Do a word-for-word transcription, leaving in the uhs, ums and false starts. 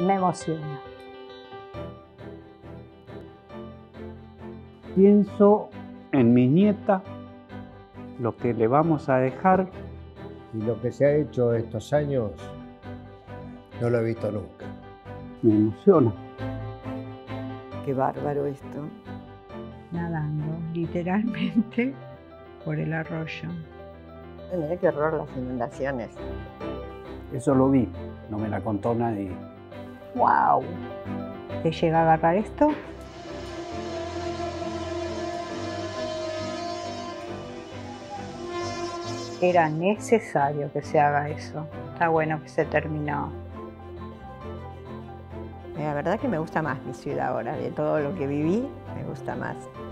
Me emociona. Pienso en mi nieta, lo que le vamos a dejar. Y lo que se ha hecho estos años, no lo he visto nunca. Me emociona. Qué bárbaro esto. Nadando, literalmente, por el arroyo. Ay, mirá qué horror las inundaciones. Eso lo vi, no me la contó nadie. ¡Wow! ¿Te llega a agarrar esto? Era necesario que se haga eso. Está bueno que se terminó. La verdad que me gusta más mi ciudad ahora. De todo lo que viví, me gusta más.